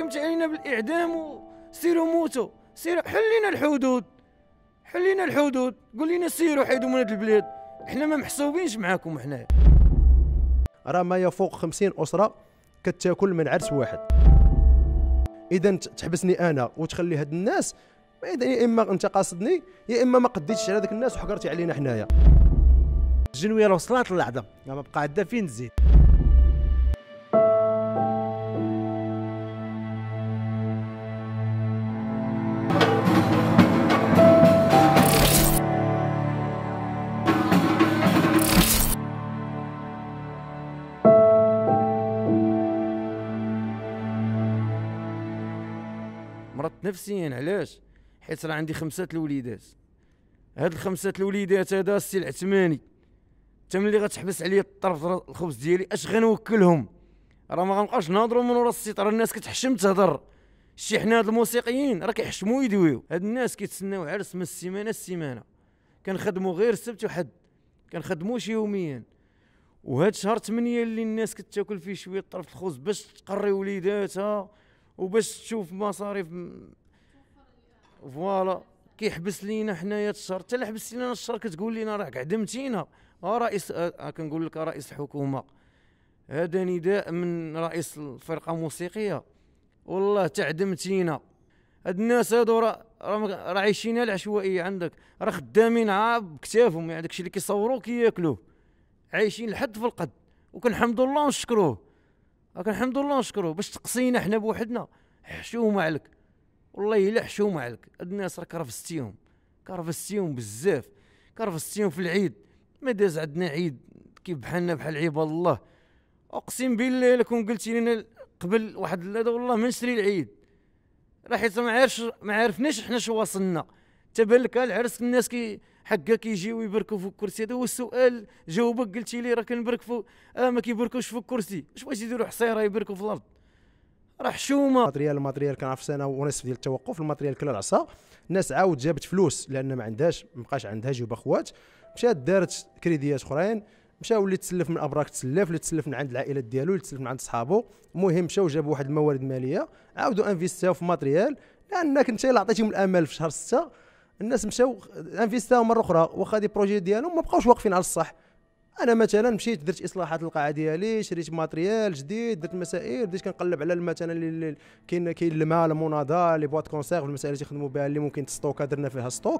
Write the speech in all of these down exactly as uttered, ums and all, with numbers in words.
حكمت علينا بالاعدام وسيروا موتوا، سيروا حل لنا الحدود، حل لنا الحدود، قول لنا سيروا حيدوا من هذه البلاد، احنا ما محسوبينش معاكم حنايا. راه ما يفوق خمسين اسره كتاكل من عرس واحد. اذا تحبسني انا وتخلي هاد الناس، اذا يا اما انت قاصدني يا اما ما قديتش على هذوك الناس وحقرتي علينا حنايا. الجنويه وصلت للعظم، ما بقى عندها فين تزيد. مرضت نفسيا. علاش؟ حيت راه عندي خمسه الوليدات، هاد الخمسه الوليدات هذا السي العثماني، انت ملي غتحبس عليا الطرف الخبز ديالي اش غنوكلهم؟ راه ما غنبقاوش نهضروا من ورا الستر، الناس كتحشم تهضر. شي حنا هاد الموسيقيين راه كيحشموا يدويو، هاد الناس كيتسناو عرس من السيمانه السيمانه، كنخدموا غير السبت وحد، كنخدموش يوميا. وهاد شهر ثمانية اللي الناس كتاكل فيه شويه طرف الخبز باش تقري وليداتها وباش تشوف مصاريف فوالا، كيحبس لينا حنايا الشهر. حتى لا حبس لينا الشهر كتقول لنا راك عدمتينا. اه رئيس، آه كنقول لك رئيس الحكومه، هذا نداء من رئيس الفرقه الموسيقيه، والله تعدمتينا. هاد الناس هادو راه راه عايشين العشوائيه عندك، راه خدامين عا بكتافهم، يعني داكشي اللي كيصوروه كياكلوه، عايشين لحد في القد، وكنحمدوا الله ونشكروه، كنحمدوا الله ونشكروه. باش تقصينا حنا بوحدنا، حشومه عليك، والله الا حشومه عليك. هاد الناس راه كرفستيهم، كرفستيهم بزاف، كرفستيهم في العيد. ما داز عندنا عيد كيف بحالنا بحال عباد الله. اقسم بالله الا كون قلتي لنا قبل واحد هذا والله ما نشري العيد، راه حيت ما عارفش ما عرفناش حنا شو وصلنا. تبان لك العرس الناس كي حكا كيجيو يبركوا في الكرسي. هذا هو السؤال، جاوبك قلتي لي راه كنبرك فوق، اه ما كيبركوش في الكرسي، اش بغيتي يديروا حصيره يبركوا في الارض؟ راه حشومه. الماتريال الماتريال كان في سنه ونصف ديال التوقف، الماتريال كلا العصا. الناس عاود جابت فلوس لان ما عندهاش، ما بقاش عندها جوب اخوات، مشات دارت كريديات اخرين، مشى ولي تسلف من ابراك، تسلف اللي تسلف من عند العائلات ديالو، اللي تسلف من عند صحابو. المهم مشاو جابوا واحد الموارد ماليه، عاودوا انفيستاو في ماتريال، لانك انت اللي عطيتيهم الامل في شهر ستة. الناس مشاو انفيستاو مره اخرى، واخا دي بروجي ديالهم ما بقاوش واقفين على الصح. انا مثلا مشيت درت اصلاحات القاعه ديالي، شريت ماتريال جديد، درت مسائل، بديت كنقلب على مثلا اللي كاين كاين الماء، المناضه، لي بواط كونسيرف، المسائل اللي تيخدموا بها اللي ممكن تستوكا، درنا فيها ستوك.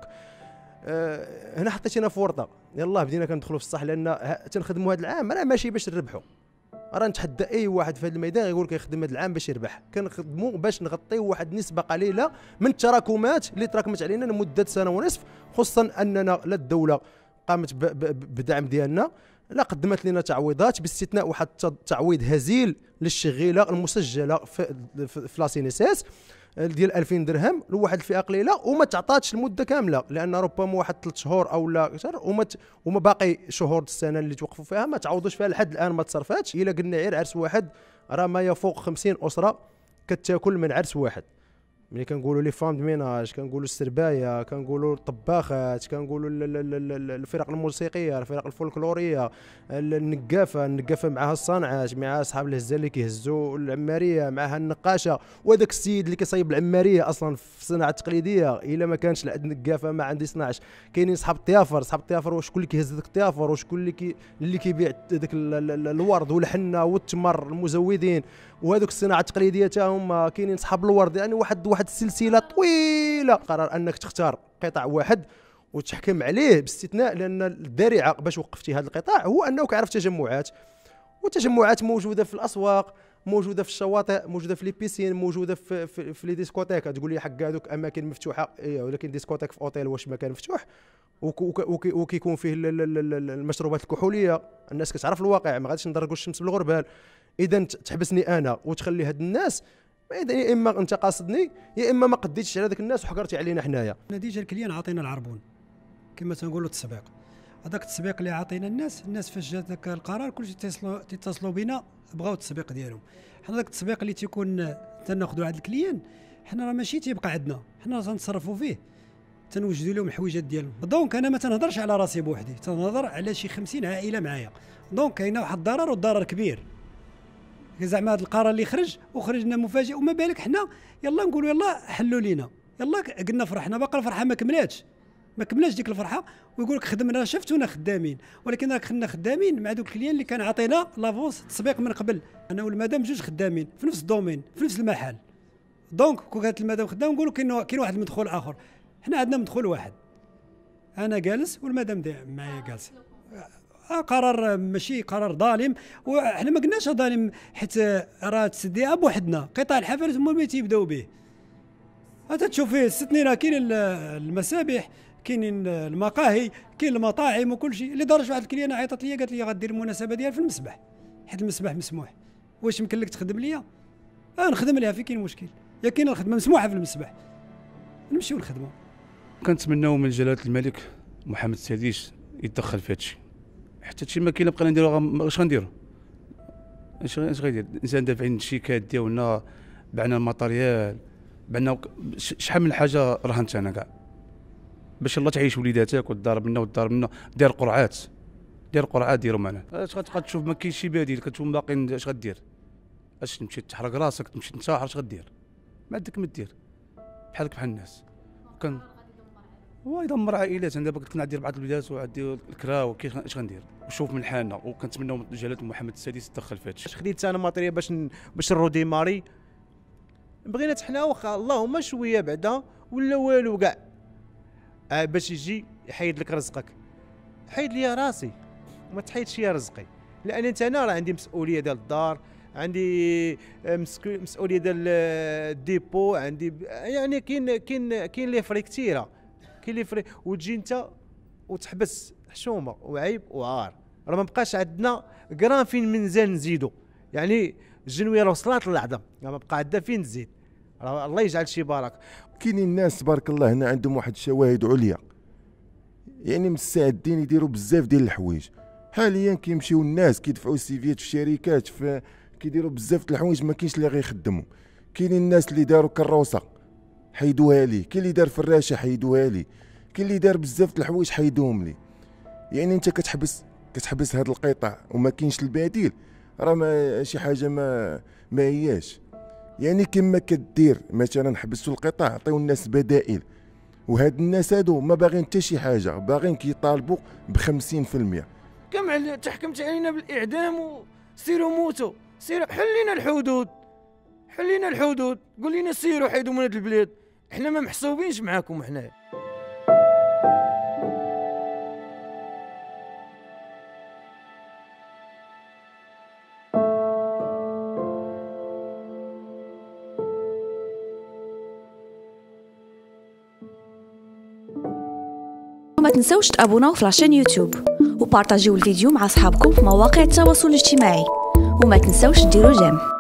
أه هنا حطيتينا في ورطه، يلاه بدينا كندخلوا في الصح، لان تنخدموا هذا العام راه ماشي باش نربحوا. راه نتحدى اي واحد في هذا الميدان يقول لك يخدم هذا العام باش يربح، كنخدموا باش نغطيو واحد النسبه قليله من التراكمات اللي تراكمت علينا لمده سنه ونصف، خصوصا اننا لا الدوله قامت بدعم ديالنا، لا قدمت لنا تعويضات، باستثناء واحد التعويض هزيل للشغيله المسجله في في لاسينيسيس ديال ألفين درهم لواحد الفئه قليله، وما تعطاتش المده كامله، لان ربما واحد ثلاث شهور او لا اكثر، وما وما باقي شهور السنه اللي توقفوا فيها ما تعوضوش فيها لحد الان، ما تصرفاتش. الا قلنا غير عرس واحد راه ما يفوق خمسين اسره كتاكل من عرس واحد. ملي كنقولوا لي فام ميناج، كنقولوا السربايه، كنقولوا الطباخات، كنقولوا الفرق الموسيقيه، الفرق الفولكلوريه، النقافه، النقافه معها الصنعات، معها اصحاب الهزه اللي كيهزوا العماريه، معها النقاشه، وهذاك السيد اللي كيصايب العماريه اصلا في الصناعه التقليديه. الا ما كانش عند النقافه ما عندي صناعش. كاينين اصحاب الطيافر، اصحاب الطيافر وشكون اللي كيهز داك الطيافر، وشكون اللي كي اللي كيبيع داك الورد والحنه والتمر، المزودين، وهذوك الصناعه التقليديه حتى هما كاينين اصحاب الورد. يعني واحد واحد السلسله طويله. قرر انك تختار قطاع واحد وتحكم عليه باستثناء، لان الذريعه باش وقفتي هذا القطاع هو انك عرفت تجمعات، والتجمعات موجوده في الاسواق، موجوده في الشواطئ، موجوده في لي بيسين، موجوده في في, في لي ديسكوتيك. تقول لي حق هذوك اماكن مفتوحه، اييه، ولكن ديسكوتيك في اوتيل واش مكان مفتوح وكيكون فيه المشروبات الكحوليه؟ الناس كتعرف الواقع، ما غاديش ندرقوا الشمس بالغربال. اذا تحبسني انا وتخلي هاد الناس، يا اما انت قاصدني يا اما ما قديتش على هذوك الناس وحقرتي علينا حنايا. نتيجه الكليان عطينا العربون كما تنقولوا التسبيق. هذاك التسبيق اللي عطينا الناس، الناس فاش جات ذاك القرار كلشي تيتصلوا تيتصلوا بنا بغاو التسبيق ديالهم. حنا ذاك التسبيق اللي تيكون تناخذوا عند الكليان، حنا راه ماشي تيبقى عندنا، حنا تنتصرفوا فيه، تنوجدوا لهم الحويجات ديالهم. دونك انا ما تنهضرش على راسي بوحدي، تنهضر على شي خمسين عائله معايا. دونك كاينه واحد الضرر، والضرر كبير. زعما هذا القرار اللي خرج وخرجنا مفاجئ، وما بالك حنا يلا نقولوا يلا حلوا لينا، يلا قلنا فرحنا، باقي الفرحه ما كملاتش ما كملاتش ديك الفرحه، ويقول لك خدمنا شفتونا خدامين، ولكن راك خدنا خدامين مع دوك الكليان اللي كان عطينا لافونس تسبيق من قبل. انا والمدام جوج خدامين في نفس الدومين في نفس المحل، دونك كون كانت المدام خدام نقولوا كاين كاين واحد المدخول اخر، حنا عندنا مدخول واحد، انا جالس والمدام معايا جالسه. آه قرار ماشي قرار ظالم، وحنا ما قلناش ظالم حيت راه تسديها بوحدنا، قطاع الحفلات هما اللي تيبداو به. هذا تشوف فيه الستنين، كاين المسابح، كاين المقاهي، كاين المطاعم وكل شيء، لدرجه واحد الكليانه عيطت لي قالت لي غدير المناسبه ديالها في المسبح حيت المسبح مسموح. واش يمكن لك تخدم ليا؟ اه نخدم ليها، في كاين مشكل؟ يا كاين الخدمه مسموحه في المسبح نمشيو نخدموا. كنتمناو من جلاله الملك محمد السادس يتدخل في هذا الشيء، حتى هادشي ما كاين بقينا نديرو، اش غنديرو؟ اش اش غيدير الانسان؟ دافعين الشيكات ديالنا، بعنا الماتريال، بعنا شحال من حاجه رهنت انا كاع باش الله تعيش وليداتك وتضارب لنا وتضارب لنا. دير قرعات دير قرعات ديروا معنا. اش غتبقى تشوف ما كاينش شي بديل، كتشوف باقيين اش غدير؟ اش تمشي تحرق راسك، تمشي تنتحر، اش غدير؟ ما عندك ما دير، بحالك بحال الناس. كان هو يدمر عائلات. انا دابا كنت ندير بعض الوليدات وعندي الكرا وكيف اش غندير؟ وشوف من حالنا، وكنتمناو من جلاله محمد السادس يتدخل في هذا الشيء. خديت انا ماتريال باش باش نرودي ماري، بغينا حنا واخا اللهم شويه بعدا ولا والو كاع، آه باش يجي يحيد لك رزقك. حيد لي راسي، ما تحيدش لي رزقي، لان انت انا راه عندي مسؤوليه ديال الدار، عندي مسؤوليه ديال الديبو، عندي يعني كاين كاين كاين لي فري كثيره، كاين لي فري، وتجي انت وتحبس حشومه وعيب وعار. راه ما بقاش عندنا كران فين منزال نزيدو، يعني الجنويه راه وصلت للعظم، ما بقى عندها فين تزيد. راه الله يجعل شي بركه. كاينين الناس تبارك الله هنا عندهم واحد الشواهد عليا، يعني مستعدين يديروا بزاف ديال الحوايج. حاليا كيمشيو الناس كيدفعوا السيفيات في الشركات، في كيديروا بزاف د الحوايج ما كاينش اللي غيخدموا. كاينين الناس اللي داروا كروسه حيدوها لي، كاين اللي دار فراشه حيدوها لي، كاين اللي دار بزاف د الحوايج حيدوهم لي. يعني انت كتحبس كتحبس هذا القطاع وما كاينش البديل، راه ما شي حاجه ما ما هياش. يعني كما كدير مثلا حبسوا القطاع، عطيو الناس بدائل، وهاد الناس هادو ما باغيين حتى شي حاجه، باغيين كيطالبوا ب خمسين في المية. كم تحكمت علينا بالاعدام وسيروا موتوا، سيروا حلينا الحدود، حلينا الحدود، قول لنا سيروا حيدوا من هاد البلاد، احنا ما محسوبينش معاكم حنا. ما تنسوش تابوناو في لاشين يوتيوب وبارطاجيو الفيديو مع اصحابكم في مواقع التواصل الاجتماعي، وما تنسوش ديروا جيم.